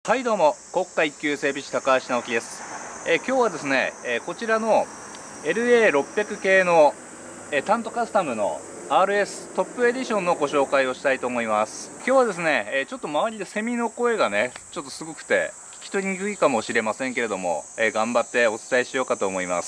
はいどうも、国家一級整備士高橋直樹です。今日はですね、こちらの LA600 系の、タントカスタムの RS トップエディションのご紹介をしたいと思います。今日はですね、ちょっと周りでセミの声がねちょっとすごくて聞き取りにくいかもしれませんけれども、頑張ってお伝えしようかと思います。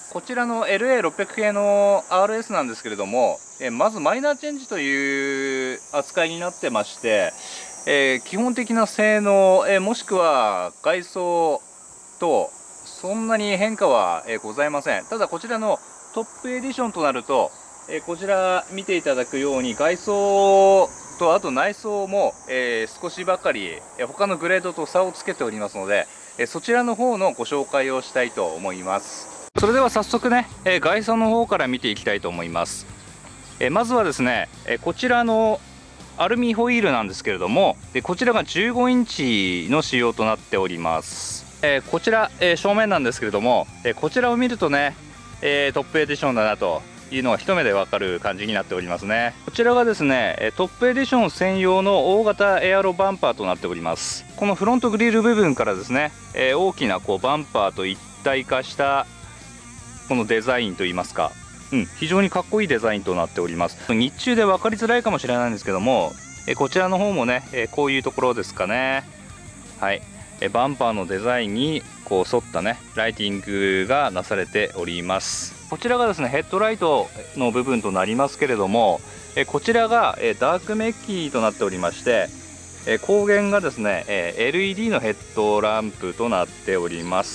こちらの LA600 系の RS なんですけれども、まずマイナーチェンジという扱いになってまして、基本的な性能、もしくは外装とそんなに変化は、ございません。ただこちらのトップエディションとなると、こちら見ていただくように外装とあと内装も、少しばかり、他のグレードと差をつけておりますので、そちらの方のご紹介をしたいと思います。それでは早速ね、外装の方から見ていきたいと思います。まずはですね、こちらのアルミホイールなんですけれども、こちらが15インチの仕様となっております。こちら、正面なんですけれども、こちらを見るとね、トップエディションだなというのが一目でわかる感じになっておりますね。こちらがですね、トップエディション専用の大型エアロバンパーとなっております。このフロントグリル部分からですね、大きなこうバンパーと一体化したこのデザインといいますか、非常にかっこいいデザインとなっております。日中で分かりづらいかもしれないんですけども、こちらの方もね、こういうところですかね。はい、バンパーのデザインにこう沿ったねライティングがなされております。こちらがですねヘッドライトの部分となりますけれども、こちらがダークメッキとなっておりまして、光源がですね LED のヘッドランプとなっております。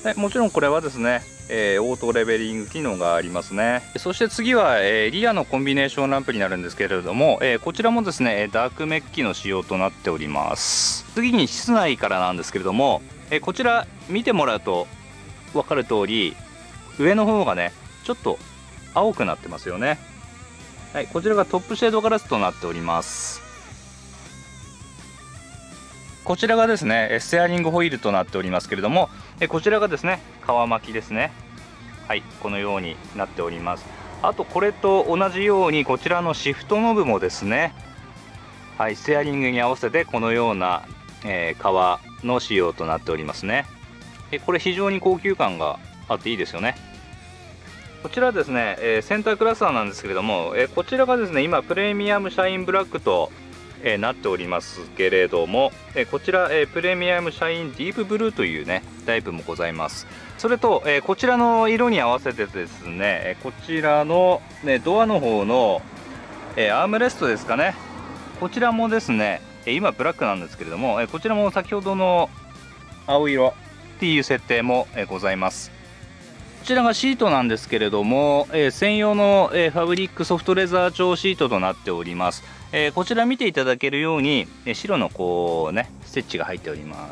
もちろんこれはですねオートレベリング機能がありますね。そして次は、リアのコンビネーションランプになるんですけれども、こちらもですねダークメッキの仕様となっております。次に室内からなんですけれども、こちら見てもらうと分かる通り上の方がねちょっと青くなってますよね。はい、こちらがトップシェードガラスとなっております。こちらがですねステアリングホイールとなっておりますけれども、こちらがですね革巻きですね。はい、このようになっております。あとこれと同じようにこちらのシフトノブもですね、はい、ステアリングに合わせてこのような、革の仕様となっておりますね。これ非常に高級感があっていいですよね。こちらですね、センタークラスターなんですけれども、こちらがですね今プレミアムシャインブラックとなっておりますけれども、こちら、プレミアムシャインディープブルーというねタイプもございます。それと、こちらの色に合わせてですねこちらの、ドアの方の、アームレストですかね、こちらもですね今ブラックなんですけれども、こちらも先ほどの青色っていう設定もございます。こちらがシートなんですけれども、専用の、ファブリックソフトレザー調シートとなっております。こちら見ていただけるように、白のこうねステッチが入っております。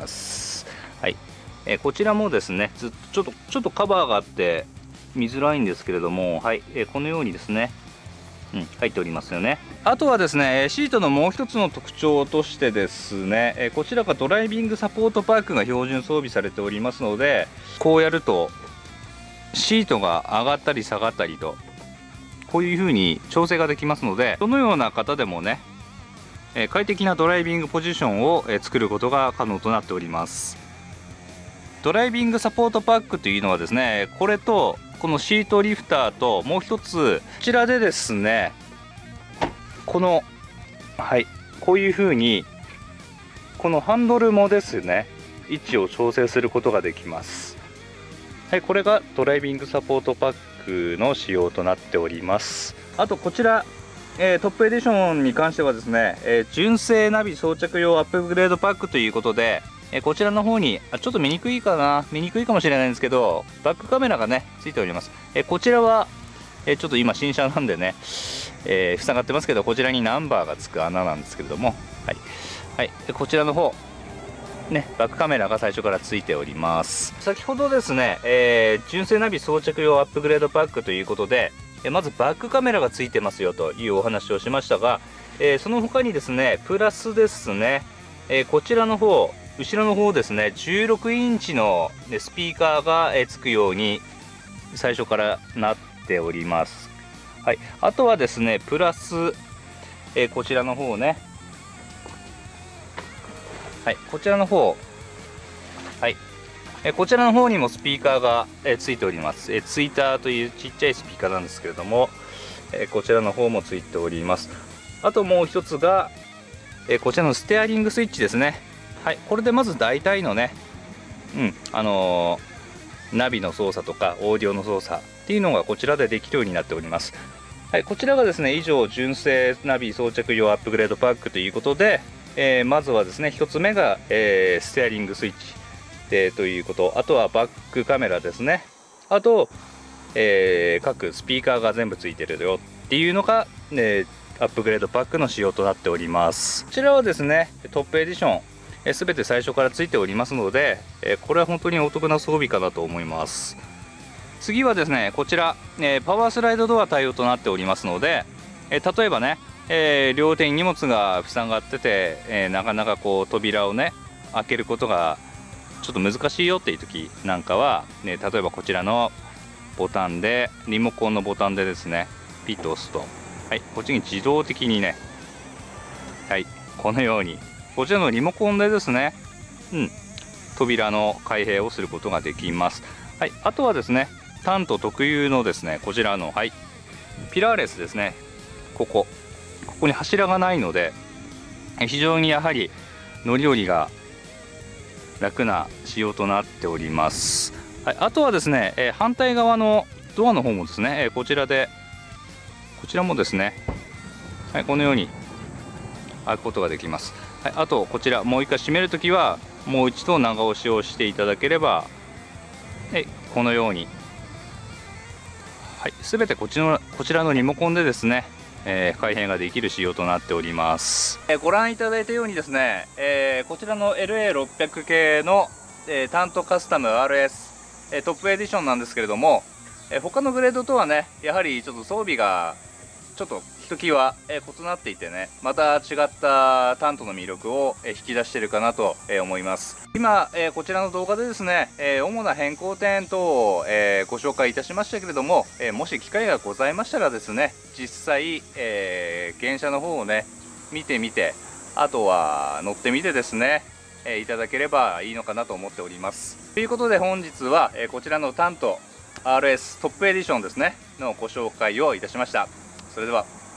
はい、こちらもですねちょっとカバーがあって見づらいんですけれども、はい、このようにですね、入っておりますよね。あとはですねシートのもう一つの特徴としてですね、こちらがドライビングサポートパークが標準装備されておりますので、こうやるとシートが上がったり下がったりとこういう風に調整ができますので、どのような方でもね快適なドライビングポジションを作ることが可能となっております。ドライビングサポートパックというのはですね、これとこのシートリフターともう一つこちらでですね、このはいこういう風にこのハンドルもですね位置を調整することができます。はい、これがドライビングサポートパックの仕様となっております。あとこちら、トップエディションに関してはですね、純正ナビ装着用アップグレードパックということで、こちらの方にちょっと見にくいかもしれないんですけど、バックカメラがねついております。こちらは、ちょっと今新車なんでね、塞がってますけど、こちらにナンバーがつく穴なんですけれども、はい、こちらの方ね、バックカメラが最初からついております。先ほどですね、純正ナビ装着用アップグレードパックということで、まずバックカメラがついてますよというお話をしましたが、その他にですねプラスですね、こちらの方後ろの方ですね16インチのスピーカーがつくように最初からなっております。はい、あとはですねプラス、こちらの方ね、はい、こちらの方はい、こちらの方にもスピーカーが、ついております。ツイッターというちっちゃいスピーカーなんですけれども、こちらの方もついております。あともう一つが、こちらのステアリングスイッチですね。はい、これでまず大体のね、ナビの操作とかオーディオの操作っていうのがこちらでできるようになっております。はい、こちらがですね、以上純正ナビ装着用アップグレードパックということで、まずはですね、1つ目が、ステアリングスイッチということ、あとはバックカメラですね、あと、各スピーカーが全部ついてるよっていうのが、アップグレードパックの仕様となっております。こちらはですね、トップエディション全て最初からついておりますので、これは本当にお得な装備かなと思います。次はですね、こちら、パワースライドドア対応となっておりますので、例えばね、両手に荷物が塞がってて、なかなかこう扉をね開けることがちょっと難しいよっていう時なんかは、例えばこちらのボタンで、リモコンのボタンでですね、ピッと押すと、はい、こっちに自動的にね、はい、このようにこちらのリモコンでですね、扉の開閉をすることができます。はい、あとはですね、タント特有のですね、こちらの、はい、ピラーレスですね。ここに柱がないので、非常にやはり乗り降りが楽な仕様となっております。はい、あとはですね、反対側のドアの方もですね、こちらもですね、はい、このように開くことができます。はい、あとこちらもう一回閉めるときはもう一度長押しをしていただければ、このように、はい、全てこちらのリモコンでですね、開閉ができる仕様となっております。ご覧いただいたようにですね、こちらの LA600 系の、タントカスタム RS、トップエディションなんですけれども、他のグレードとはね、やはりちょっと装備がちょっとひときわ異なっていてね、また違ったタントの魅力を引き出しているかなと思います。今こちらの動画でですね、主な変更点等をご紹介いたしましたけれども、もし機会がございましたらですね、実際原車の方をね見てみて、あとは乗ってみてですね、いただければいいのかなと思っております。ということで本日はこちらのタント RS トップエディションですねのご紹介をいたしました。それでは。